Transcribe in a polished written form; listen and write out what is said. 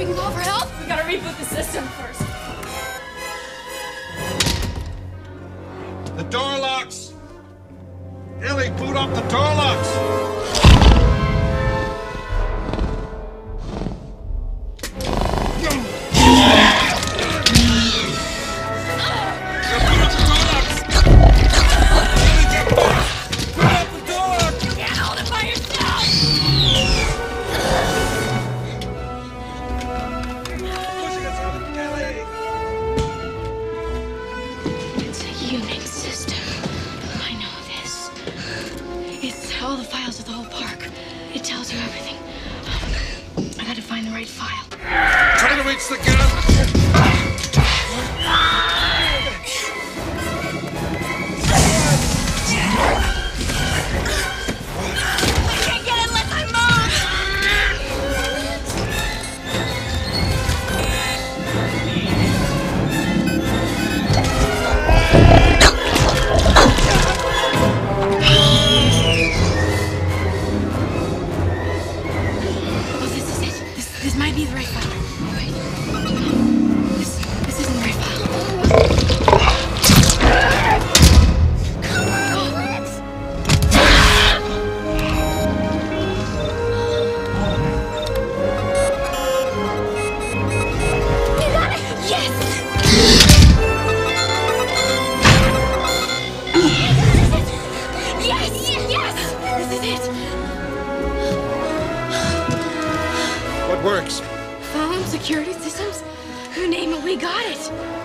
we can call for help? We gotta reboot the system first. The door locks! Ellie, boot up the door locks! All the files of the whole park. It tells you everything. I gotta find the right file. Try to reach the gun! I can't get it unless I This might be the right file. Wait. This isn't the right file. You got it! Yes! Yes! Yes! This is it! What works? Phone, security systems? You name it, we got it!